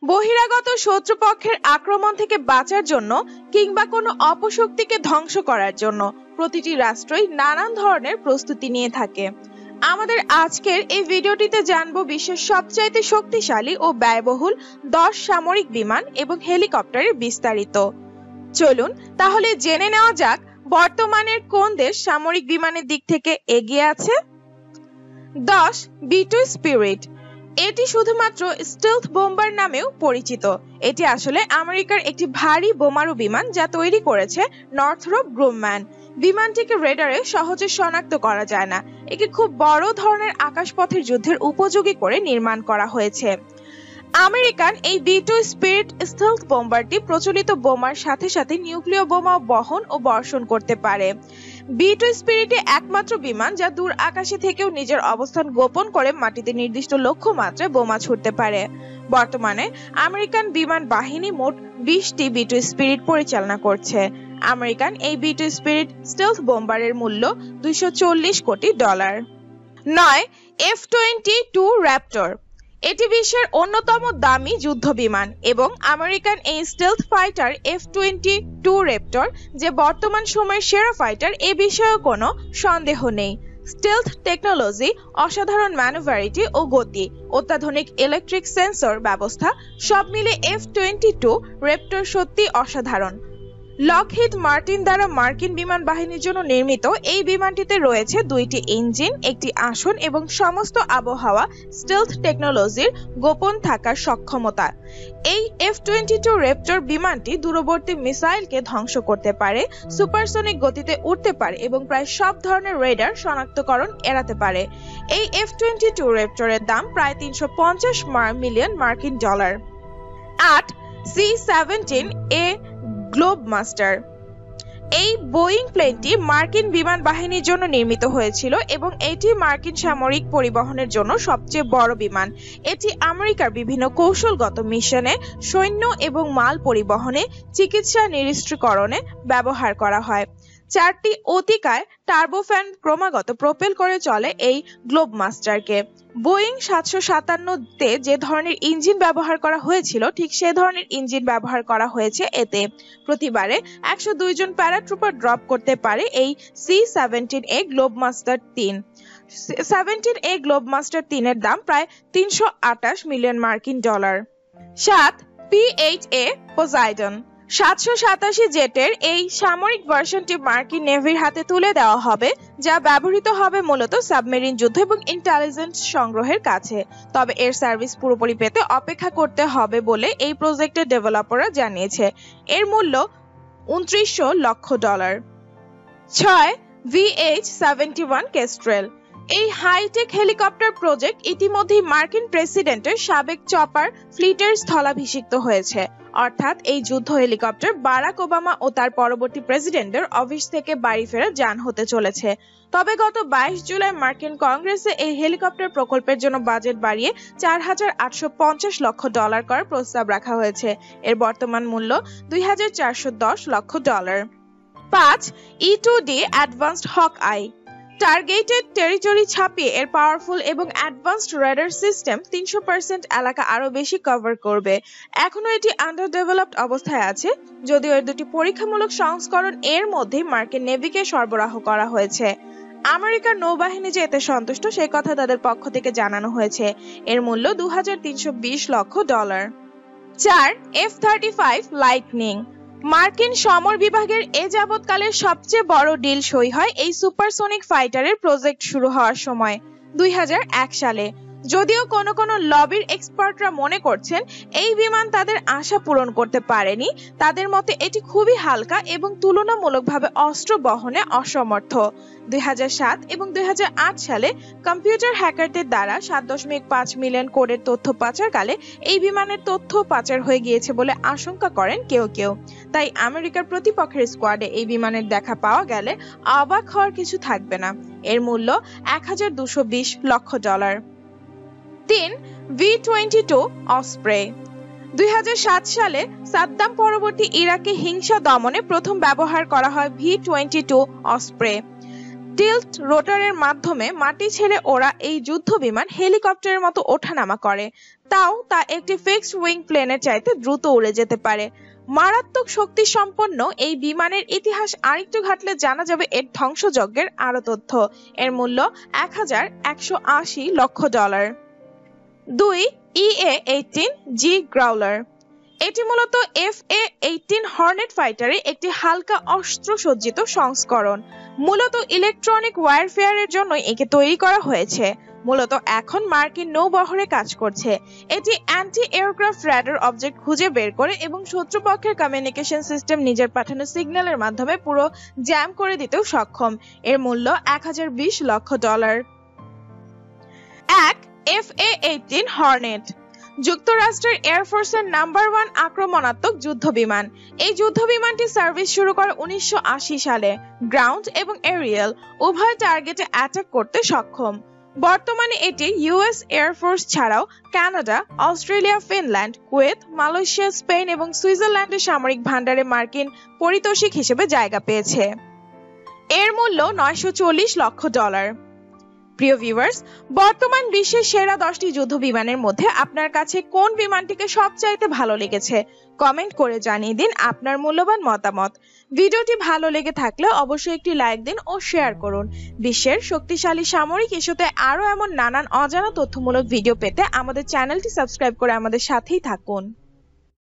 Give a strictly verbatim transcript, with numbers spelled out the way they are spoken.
বহিরাগত শত্রুপক্ষের আক্রমণ থেকে বাঁচার জন্য কিংবা কোনো অপশক্তিকে ধ্বংস করার জন্য প্রতিটি রাষ্ট্রই নানান ধরনের প্রস্তুতি নিয়ে থাকে। আমাদের আজকের এই ভিডিওটিতে জানবো বিশ্বের সবচাইতে শক্তিশালী ও ব্যয়বহুল দশ সামরিক বিমান এবং হেলিকপ্টারের বিস্তারিত। চলুন তাহলে জেনে নেওয়া যাক বর্তমানের কোন দেশ সামরিক বিমানের দিক থেকে এগিয়ে আছে। দশ বি টু স্পিরিট। এটি শুধুমাত্র স্টেলথ বোম্বার নামেও পরিচিত। এটি আসলে আমেরিকার একটি ভারী বোমারু বিমান যা তৈরি করেছে নর্থরপ গ্রুম্যান। বিমানটিকে রেডারে সহজে শনাক্ত করা যায় না। একে খুব বড় ধরনের আকাশপথের যুদ্ধের উপযোগী করে নির্মাণ করা হয়েছে। আমেরিকান এই বি টু স্পিরিট স্টেলথ বোম্বারটি প্রচলিত বোমার সাথে সাথে নিউক্লিয় বোমা বহন ও বর্ষণ করতে পারে। বি টু স্পিরিটে একমাত্র বিমান যা দূর আকাশে থেকেও নিজের অবস্থান গোপন করে মাটিতে নির্দিষ্ট লক্ষ্যমাত্রায় বোমা ছুড়তে পারে। বর্তমানে আমেরিকান বিমান বাহিনী মোট বিশটি বি টু স্পিরিট পরিচালনা করছে। আমেরিকান এই বি টু স্পিরিট স্টেলথ বোম্বারের মূল্য দুইশো চল্লিশ কোটি ডলার। নয় এফ টোয়েন্টি টু র্যাপটর। এটি বিশ্বের অন্যতম দামি যুদ্ধ বিমান এবং আমেরিকান এই stealth fighter F twenty two raptor যে বর্তমান সময়ের সেরা ফাইটার এ বিষয়ে কোনো সন্দেহ নেই। স্টেলথ টেকনোলজি, অসাধারণ ম্যানুভারিটি ও গতি, অত্যাধুনিক ইলেকট্রিক সেন্সর ব্যবস্থা সব মিলে এফ টোয়েন্টি টু র্যাপটর সত্যি অসাধারণ। লকহিড মার্টিন দ্বারা মার্কিন বিমান বাহিনীর জন্য নির্মিত এই বিমানটিতে রয়েছে দুইটি ইঞ্জিন, একটি আসন এবং সমস্ত আবহাওয়া স্টেলথ টেকনোলজির গোপন থাকার সক্ষমতা। এই এফ টোয়েন্টি টু র্যাপটর বিমানটি দূরবর্তী মিসাইলকে ধ্বংস করতে পারে, সুপারসনিক গতিতে উঠতে পারে এবং প্রায় সব ধরনের রেডার শনাক্তকরণ এড়াতে পারে। এই এফ টোয়েন্টি টু র্যাপটরের দাম প্রায় তিনশো পঞ্চাশ মিলিয়ন মার্কিন ডলার। আট C seventeen A Globemaster. এই বোয়িং প্লেনটি মার্কিন বিমান বাহিনীর জন্য নির্মিত হয়েছিল এবং এটি মার্কিন সামরিক পরিবহনের জন্য সবচেয়ে বড় বিমান। এটি আমেরিকার বিভিন্ন কৌশলগত মিশনে, সৈন্য এবং মাল পরিবহনে, চিকিৎসা নিরস্ত্রীকরণে ব্যবহার করা হয়। চারটি অতিকায় টার্বোফ্যান ক্রমাগত প্রোপেল করে চলে এই গ্লোব মাস্টারকে। বোয়িং সাতশো সাতান্ন তে যে ধরনের ইঞ্জিন ব্যবহার করা হয়েছিল ঠিক সে ধরনের ইঞ্জিন ব্যবহার করা হয়েছে এতে। প্রতিবারে একশো দুই জন প্যারাট্রুপার ড্রপ করতে পারে এই C seventeen A Globemaster তিন। সেভেন্টিন এ গ্লোব মাস্টার তিনের দাম প্রায় তিনশো আটাশ মিলিয়ন মার্কিন ডলার। সাত পি এইট এ পোসাইডন। সাতশো সাতাশি জেটের এই সামরিক ভার্সনটি মার্কিন নেভির হাতে তুলে দেওয়া হবে, যা ব্যবহৃত হবে মূলত সাবমেরিন যুদ্ধ এবং ইন্টেলিজেন্স সংগ্রহের কাছে। তবে এর সার্ভিস পুরোপুরি পেতে অপেক্ষা করতে হবে বলে এই প্রজেক্টের ডেভেলপাররা জানিয়েছে। এর মূল্য উনত্রিশশো লক্ষ ডলার। ছয় V H seventy one Kestrel. এই হাইটেক হেলিকপ্টার প্রজেক্ট ইতিমধ্যেই মার্কিন প্রেসিডেন্টের সাবেক চপার ফ্লিটের স্থলাভিষিক্ত হয়েছে। অর্থাৎ এই যুদ্ধ হেলিকপ্টার বারাক ওবামা ও তার পরবর্তী প্রেসিডেন্টের অফিস থেকে বাড়ি ফেরা যান হতে চলেছে। তবে গত বাইশ জুলাই মার্কিন কংগ্রেসে এই হেলিকপ্টার প্রকল্পের জন্য বাজেট বাড়িয়ে চার হাজার আটশো পঞ্চাশ লক্ষ ডলার করার প্রস্তাব রাখা হয়েছে। এর বর্তমান মূল্য দুই হাজার চারশো দশ লক্ষ ডলার। পাঁচ E two D advanced Hawkeye. Targeted territory ছাপিয়ে এর পাওয়ারফুল এবং অ্যাডভান্সড রেডার সিস্টেম তিনশো পার্সেন্ট এলাকা আরো বেশি কভার করবে। এখনো এটি আন্ডার ডেভেলপড অবস্থায় আছে, যদিও এর দুটি পরীক্ষামূলক সংস্করণ এর মধ্যেই মার্কিন নেভিকে সরবরাহ করা হয়েছে। আমেরিকার নৌবাহিনী যে এতে সন্তুষ্ট সেই কথা তাদের পক্ষ থেকে জানানো হয়েছে। এর মূল্য দু হাজার তিনশো বিশ লক্ষ ডলার। চার এফ থার্টি ফাইভ লাইটনিং। মার্কিন সমর বিভাগের এ যাবৎকালের সবচেয়ে বড় ডিল সই হয় এই সুপারসনিক ফাইটারের প্রজেক্ট শুরু হওয়ার সময় দুই হাজার এক সালে। যদিও কোন কোন লবির এক্সপার্টরা মনে করছেন এই বিমান তাদের আশা পূরণ করতে পারেনি, তাদের মতে এটি খুবই হালকা এবং তুলনামূলকভাবে অস্ত্র বহনে অসমর্থ। দুই হাজার সাত এবং দুই হাজার আট সালে কম্পিউটার হ্যাকারদের দ্বারা সাত দশমিক পাঁচ মিলিয়ন কোডের তথ্য পাচারকালে এই বিমানের তথ্য পাচার হয়ে গিয়েছে বলে আশঙ্কা করেন কেউ কেউ। তাই আমেরিকার প্রতিপক্ষের স্কোয়াডে এই বিমানের দেখা পাওয়া গেলে অবাক হওয়ার কিছু থাকবে না। এর মূল্য এক হাজার দুশো বিশ লক্ষ ডলার। তিন ভি টোয়েন্টি টু অসপ্রে। দুই হাজার সাত সালে সাদ্দাম পরবর্তী ইরাকে হিংসা দমনে প্রথম ব্যবহার করা হয় V twenty two Osprey. Tilt রোটারের মাধ্যমে মাটি ছেড়ে ওরা এই যুদ্ধ বিমান হেলিকপ্টারের মতো ওঠানামা করে, তাও তা একটি ফিক্সড উইং প্লেনের চাইতে দ্রুত উড়ে যেতে পারে। মারাত্মক শক্তি সম্পন্ন এই বিমানের ইতিহাস আরেকটু ঘাটলে জানা যাবে এর ধ্বংসযজ্ঞের আরো তথ্য। এর মূল্য এক হাজার একশো আশি লক্ষ ডলার। দুই, ই এ এইটিন জি গ্রাউলার। এটি মূলত এফ এ এইটিন হর্নেট ফাইটারের একটি হালকা অস্ত্র সজ্জিত সংস্করণ। মূলত ইলেকট্রনিক ওয়ারফেয়ারের জন্য একে তৈরি করা হয়েছে। মূলত এখন মার্কিন নৌবহরে কাজ করছে। এটি অ্যান্টি এয়ারক্রাফট রাডার অবজেক্ট খুঁজে বের করে এবং শত্রুপক্ষের কমিউনিকেশন সিস্টেম নিজের পাঠানো সিগন্যালের মাধ্যমে পুরো জ্যাম করে দিতেও সক্ষম। এর মূল্য এক হাজার বিশ লক্ষ ডলার। এক, এফ এ এইটিন হর্নেট। যুক্তরাষ্ট্রের এয়ারফোর্সের নাম্বার ওয়ান আক্রমণাত্মক যুদ্ধ বিমান। এই যুদ্ধ বিমানটি সার্ভিস শুরু করে উনিশশো আশি সালে। গ্রাউন্ড এবং এরিয়াল উভয় টার্গেটে অ্যাটাক করতে সক্ষম। বর্তমানে এটি ইউএস এয়ারফোর্স ছাড়াও Canada, Australia, Finland, Kuwait, Malaysia, Spain এবং সুইজারল্যান্ডের সামরিক ভান্ডারে মার্কিন পারিতোষিক হিসেবে জায়গা পেয়েছে। এর মূল্য নয়শো চল্লিশ লক্ষ ডলার। প্রিয় ভিউয়ার্স, বর্তমান বিশ্বের সেরা দশটি যুদ্ধ বিমানের মধ্যে আপনার কাছে কোন বিমানটিকে সবচাইতে ভালো লেগেছে? কমেন্ট করে জানিয়ে দিন আপনার মূল্যবান মতামত। ভিডিওটি ভালো লেগে থাকলে অবশ্যই একটি লাইক দিন ও শেয়ার করুন। বিশ্বের শক্তিশালী সামরিক ইস্যুতে আরো এমন নানান অজানা তথ্যমূলক ভিডিও পেতে আমাদের চ্যানেলটি সাবস্ক্রাইব করে আমাদের সাথেই থাকুন।